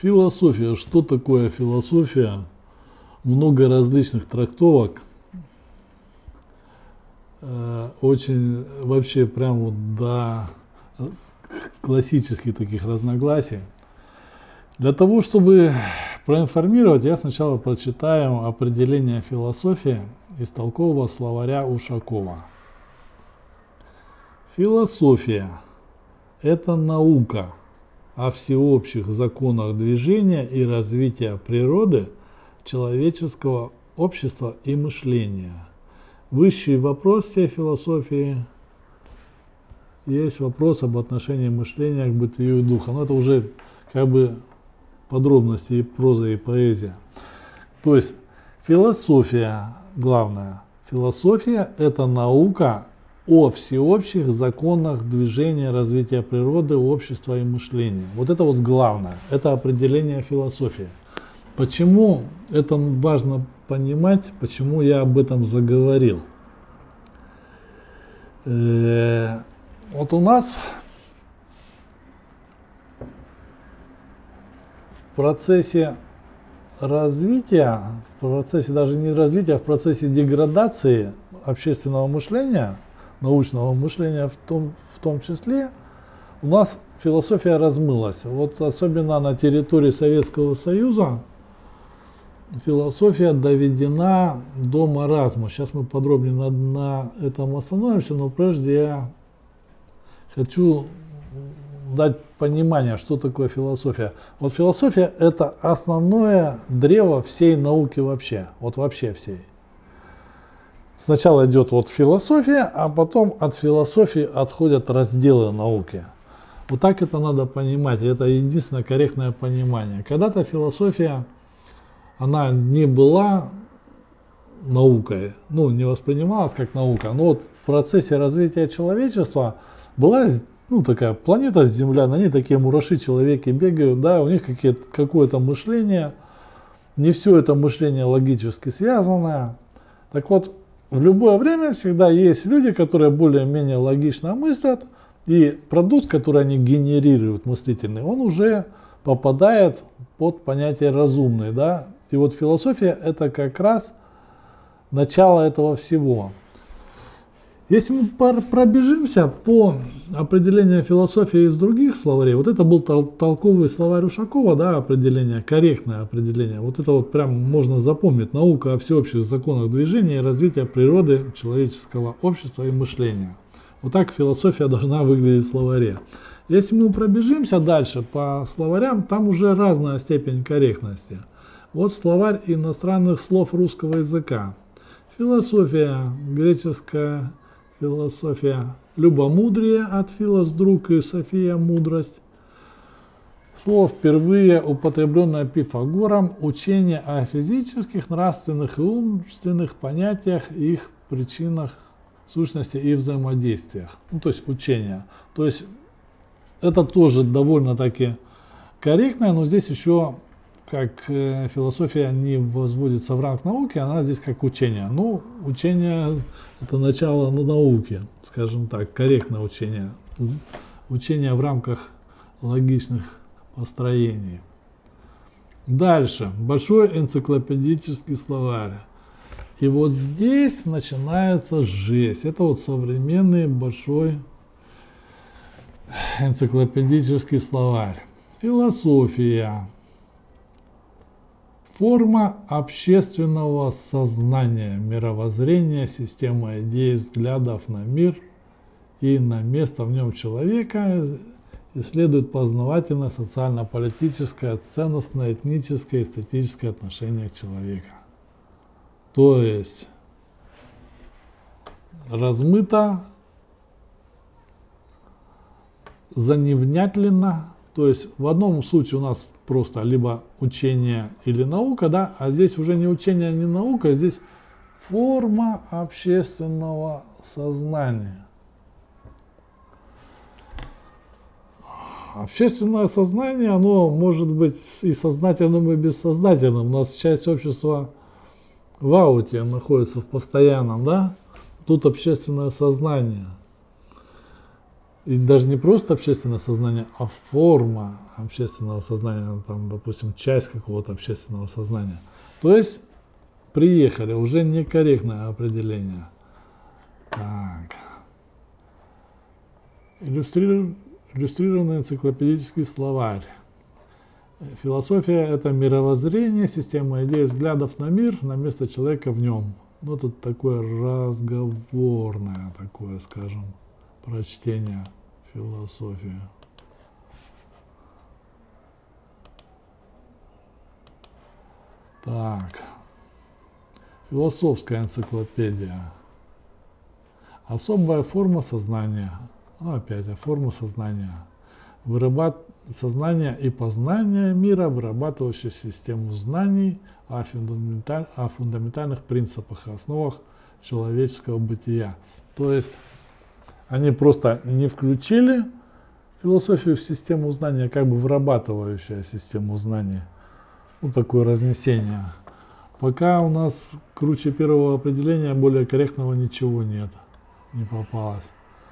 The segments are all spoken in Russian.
Философия. Что такое философия? Много различных трактовок. Очень вообще прям вот до классических таких разногласий. Для того, чтобы проинформировать, я сначала прочитаю определение философии из толкового словаря Ушакова. Философия – это наука о всеобщих законах движения и развития природы, человеческого общества и мышления. Высший вопрос всей философии есть вопрос об отношении мышления к бытию духа. Но это уже как бы подробности и проза, и поэзия. То есть философия, главное, философия – это наука о всеобщих законах движения, развития природы, общества и мышления. Вот это вот главное, это определение философии. Почему это важно понимать, почему я об этом заговорил? Вот у нас в процессе развития, в процессе даже не развития, а в процессе деградации общественного мышления, научного мышления в том числе, у нас философия размылась. Вот особенно на территории Советского Союза философия доведена до маразма. Сейчас мы подробнее на этом остановимся, но прежде я хочу дать понимание, что такое философия. Вот философия – это основное древо всей науки вообще, вот вообще всей. Сначала идет вот философия, а потом от философии отходят разделы науки. Вот так это надо понимать, и это единственное корректное понимание. Когда-то философия, она не была наукой, ну, не воспринималась как наука, но вот в процессе развития человечества была, ну, такая планета Земля, на ней такие мураши, человеки бегают, да, у них какое-то мышление, не все это мышление логически связанное. Так вот, в любое время всегда есть люди, которые более-менее логично мыслят, и продукт, который они генерируют, мыслительный, он уже попадает под понятие разумный, да. И вот философия – это как раз начало этого всего. Если мы пробежимся по определению философии из других словарей, вот это был толковый словарь Ушакова, да, определение, корректное определение. Вот это вот прям можно запомнить. Наука о всеобщих законах движения и развития природы, человеческого общества и мышления. Вот так философия должна выглядеть в словаре. Если мы пробежимся дальше по словарям, там уже разная степень корректности. Вот словарь иностранных слов русского языка. Философия, греческая философия, любомудрие от филос друг и софия мудрость. Слово впервые употребленное Пифагором, учение о физических, нравственных и умственных понятиях, их причинах, сущности и взаимодействиях. Ну, то есть учение. То есть это тоже довольно-таки корректно, но здесь еще как философия не возводится в ранг науки, она здесь как учение. Ну, учение – это начало науки, скажем так, корректное учение. Учение в рамках логичных построений. Дальше. Большой энциклопедический словарь. И вот здесь начинается жесть. Это вот современный большой энциклопедический словарь. Философия. Форма общественного сознания, мировоззрения, система идей, взглядов на мир и на место в нем человека, исследует познавательное, социально-политическое, ценностное, этническое, эстетическое отношение к человеку. То есть размыто, заневнятленно. То есть в одном случае у нас просто либо учение или наука, да, а здесь уже не учение, не наука, а здесь форма общественного сознания. Общественное сознание, оно может быть и сознательным, и бессознательным. У нас часть общества в ауте находится в постоянном, да, тут общественное сознание. И даже не просто общественное сознание, а форма общественного сознания, там, допустим, часть какого-то общественного сознания. То есть приехали, уже некорректное определение. Так. Иллюстрированный энциклопедический словарь. Философия – это мировоззрение, система идей, взглядов на мир, на место человека в нем. Ну, тут такое разговорное, такое, скажем, прочтение философии. Так. Философская энциклопедия. Особая форма сознания. Ну, опять, форма сознания. Сознание и познание мира, вырабатывающее систему знаний о фундаментальных принципах и основах человеческого бытия. То есть они просто не включили философию в систему знания, как бы вырабатывающая систему знаний. Ну, такое разнесение. Пока у нас круче первого определения более корректного ничего нет, не попалось.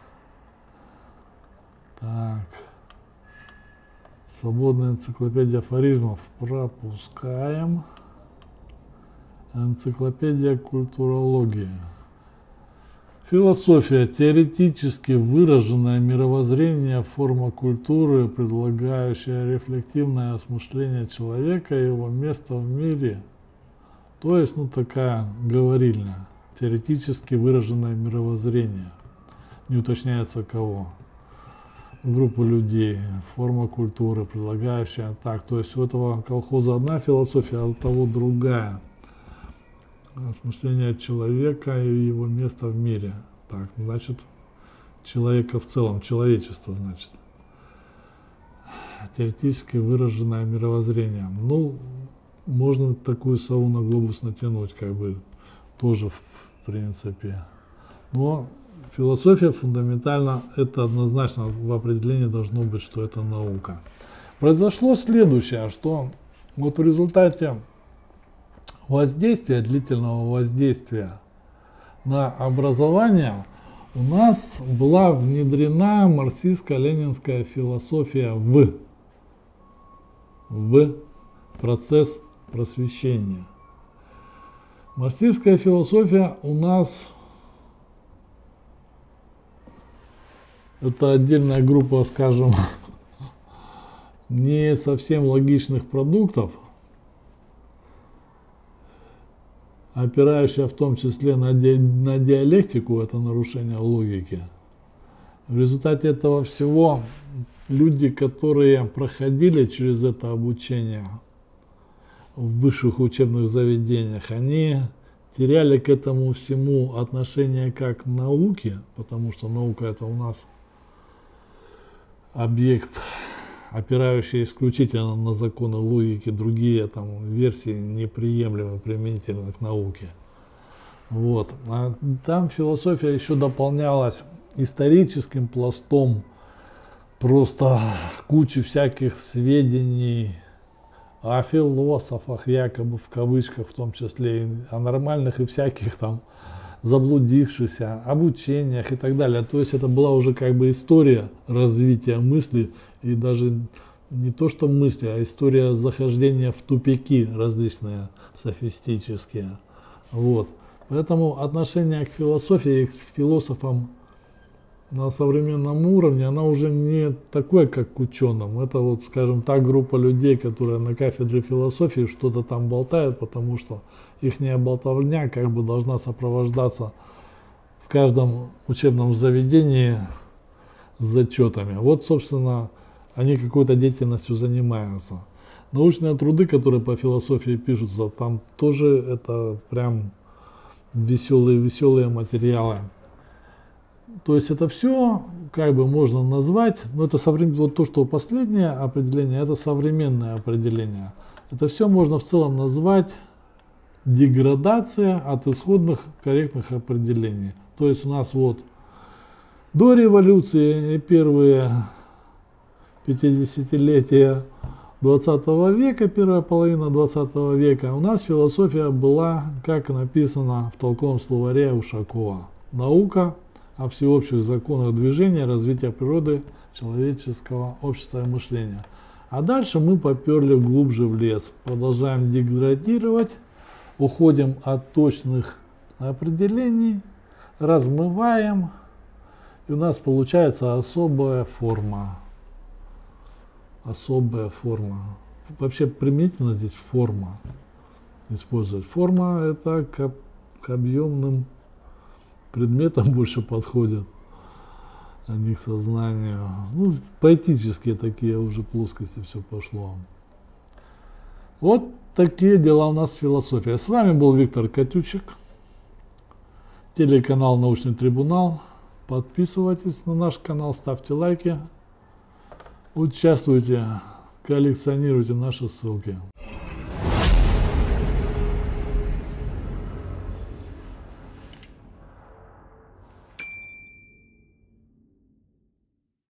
Так. Свободная энциклопедия афоризмов пропускаем. Энциклопедия культурологии. Философия – теоретически выраженное мировоззрение, форма культуры, предлагающая рефлективное осмысление человека и его места в мире. То есть, ну, такая говорильня. Теоретически выраженное мировоззрение. Не уточняется кого. Группу людей, форма культуры, предлагающая так. То есть у этого колхоза одна философия, а у того другая. Осмысление человека и его места в мире. Так, значит, человека в целом, человечество, значит. Теоретически выраженное мировоззрение. Ну, можно такую сову на глобус натянуть, как бы, тоже в принципе. Но философия фундаментально, это однозначно в определении должно быть, что это наука. Произошло следующее, что вот в результате воздействия, длительного воздействия на образование у нас была внедрена марксистско-ленинская философия в процесс просвещения. Марксистская философия у нас это отдельная группа, скажем, не совсем логичных продуктов, опирающая в том числе на диалектику, это нарушение логики. В результате этого всего люди, которые проходили через это обучение в высших учебных заведениях, они теряли к этому всему отношение как к науке, потому что наука это у нас объект, опирающий исключительно на законы логики, другие там версии неприемлемы применительно к науке. Вот. А там философия еще дополнялась историческим пластом, просто кучей всяких сведений о философах, якобы в кавычках, в том числе и о нормальных и всяких там заблудившихся, обучениях и так далее. То есть это была уже как бы история развития мысли, и даже не то что мысли, а история захождения в тупики различные, софистические. Вот. Поэтому отношение к философии и к философам на современном уровне, она уже не такое, как к ученым. Это вот, скажем, та группа людей, которая на кафедре философии что-то там болтает, потому что ихняя болтовня как бы должна сопровождаться в каждом учебном заведении с зачетами. Вот, собственно, они какой-то деятельностью занимаются. Научные труды, которые по философии пишутся, там тоже это прям веселые материалы. То есть это все как бы можно назвать, но это вот то, что последнее определение, это современное определение. Это все можно в целом назвать деградация от исходных корректных определений. То есть у нас вот до революции и первые 50-летия 20 века, первая половина 20 века, у нас философия была, как написано в толковом словаре Ушакова, наука, о всеобщих законах движения, развития природы, человеческого общества и мышления. А дальше мы поперли глубже в лес, продолжаем деградировать, уходим от точных определений, размываем, и у нас получается особая форма. Особая форма. Вообще применительно здесь форма использовать. Форма это к объемным предметам больше подходит, а не к сознанию. Ну, поэтические такие уже плоскости все пошло. Вот такие дела у нас философия. С вами был Виктор Катючек, телеканал «Научный трибунал». Подписывайтесь на наш канал, ставьте лайки, участвуйте, коллекционируйте наши ссылки.